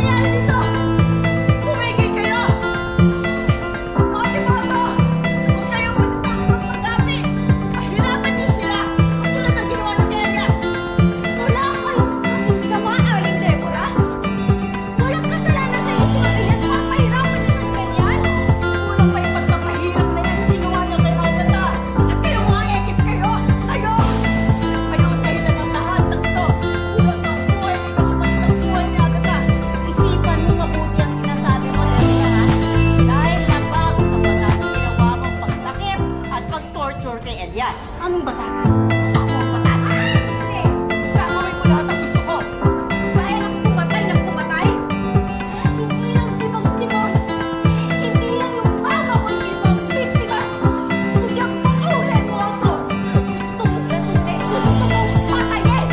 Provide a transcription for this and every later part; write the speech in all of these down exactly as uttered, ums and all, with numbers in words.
Anong batas? Ako ang batas! Hindi! Gagawin ko lahat ang gusto ko! Kaya lang pumatay ng pumatay! Hindi lang si Mang Simon! Hindi lang yung mama ko yung ibang biktima! Kundi ang patuloy mo also! Gusto mo kasundin! Gusto mong patayin!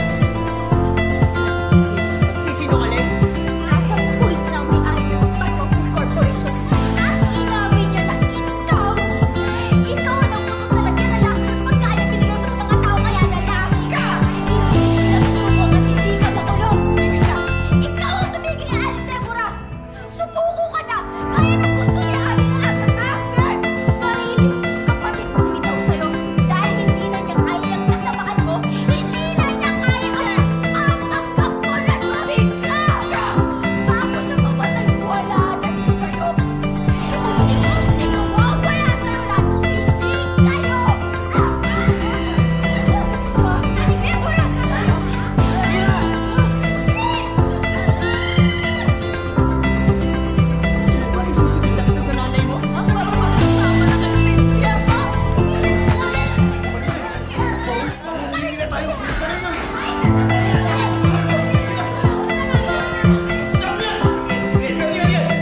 Nagsisinungaling? Asang pulis na may-ari ng Banwa Food Corporation at inamin niya na ikaw! Ikaw ang nagputos na lagyan na lang ng pagkain na binigay mo sa mga tao kaya lalaki ka! Hindi nagtulong at hindi ka makulong! Tumigil ka! Ikaw ang tumigil ni Aling Deborah! Subuko ka na! Kaya ng gusto ni Aling Agatha! Sarili mong kapatid bumitaw sa'yo dahil hindi na niya kaya yung kasamaan mo! Hindi na niya kaya ang tanggap mo na tuwid ka! Bago siya mamatay, wala na siya sa'yo! Unti-unti mawawala sa'yo lahat kung hindi kayo! Aling Deborah! Ba, isusunod kita sa nanay mo? Ang parang magkasama na kayo, Cynthia, ha? Hindi na tayo. Tara na. Yan, yan, yan.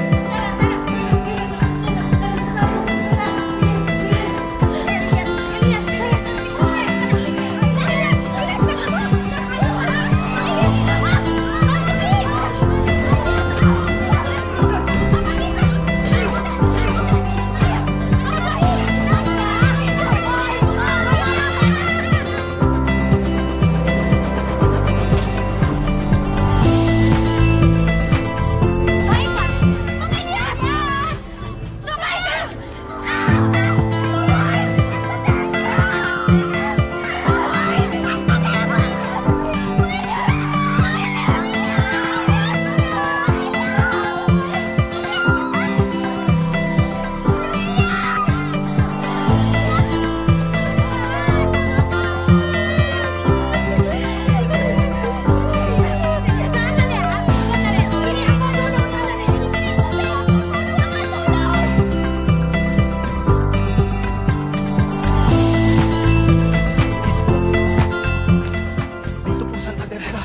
Ito po, Santa Deborah.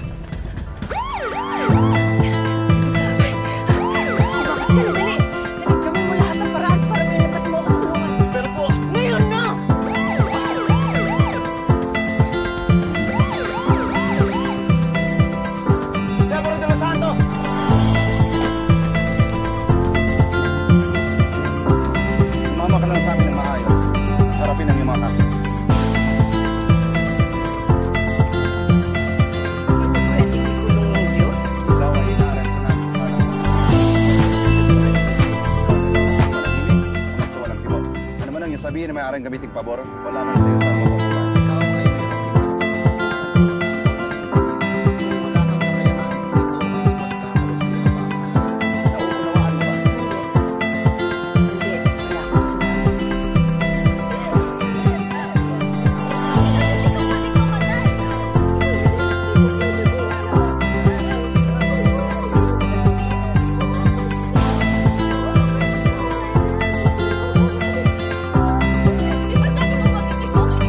Bukas ka na, dali! Gawin mo lahat ng paraan para mailabas mo ako sa kulungan. Pero po, Ngayon na! Deborah de los Santos! Sumama ka lang sa amin ng maayos. Harapin ang iyong mga kaso. Pwede ikulong ng Diyos? Ikaw ay inaaral ko namin sa alam mo. Manahimik, sa walang kibo. Ano man ang iyong sabihin na may arang gamiting pabor, wala man sa iyo sa makukupan. Ikaw ay may wala kang kakayahan, ito ay ipagkakalog sa iyo pamahalaan. Nauunawaan mo ba? Hindi, wala akong sinabi. Di ba sabi mo magiging okay?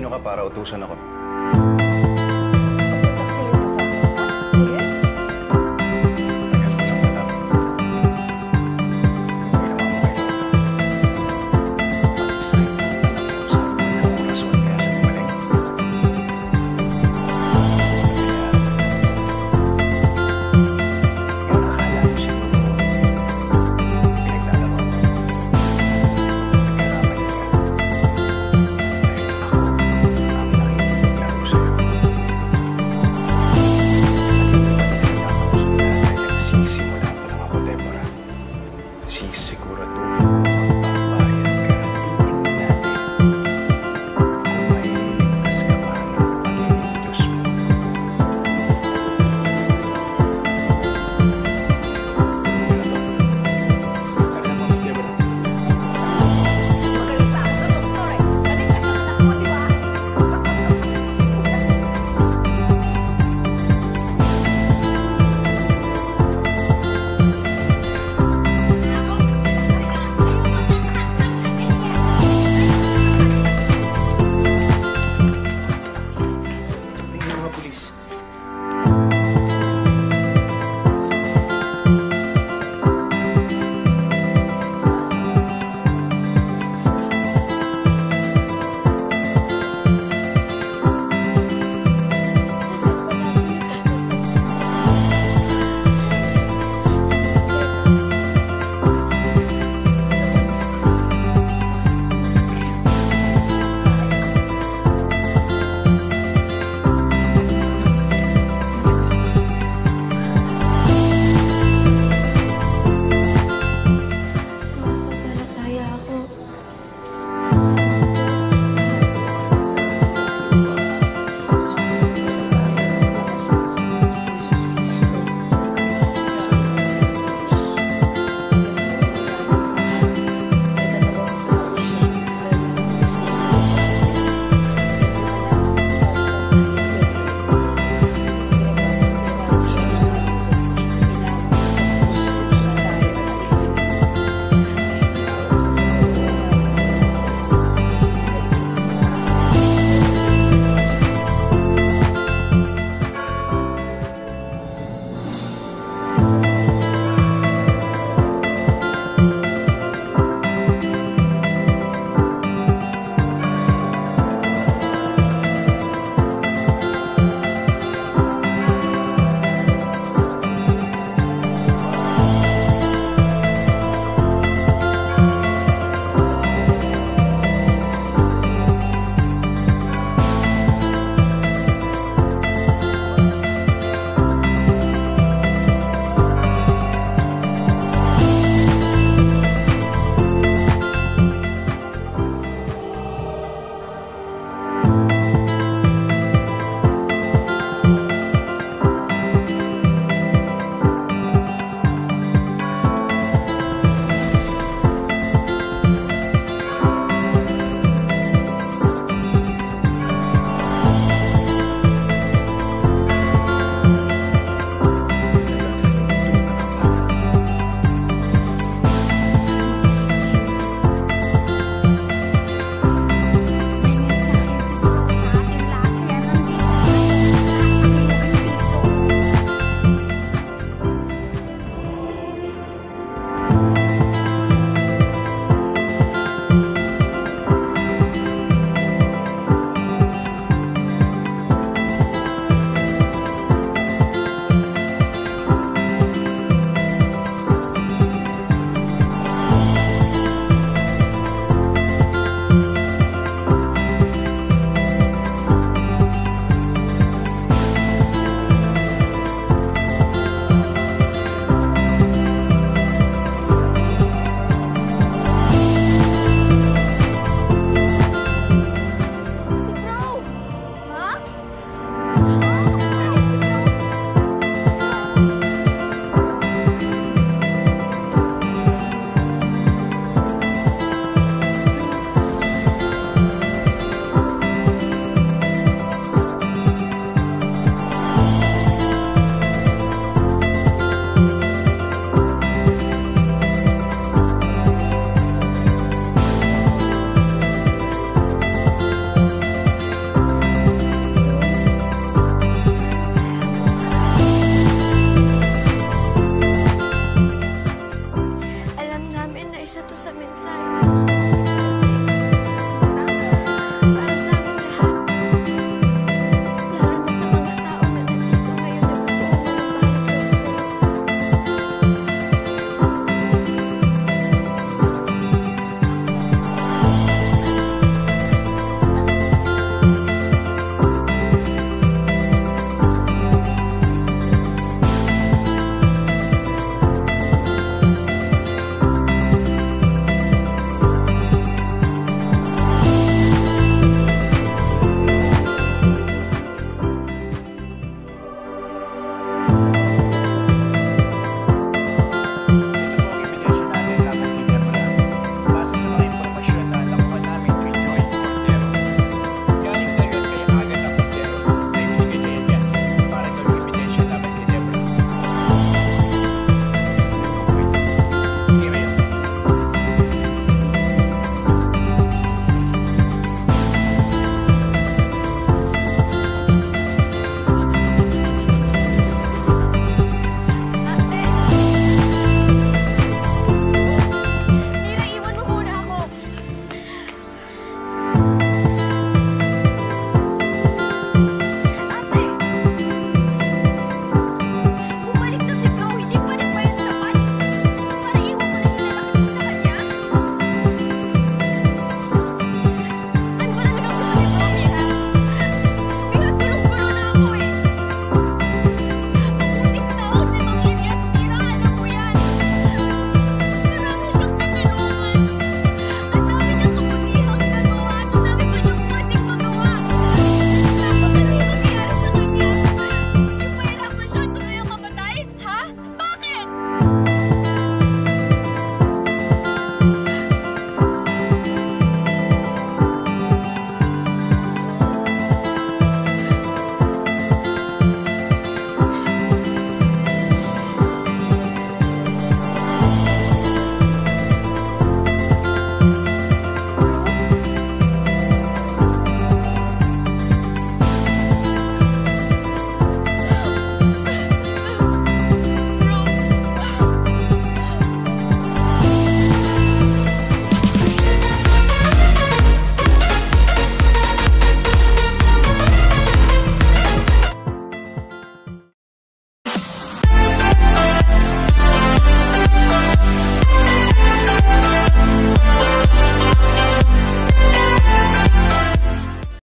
Sino ka para utusan ako?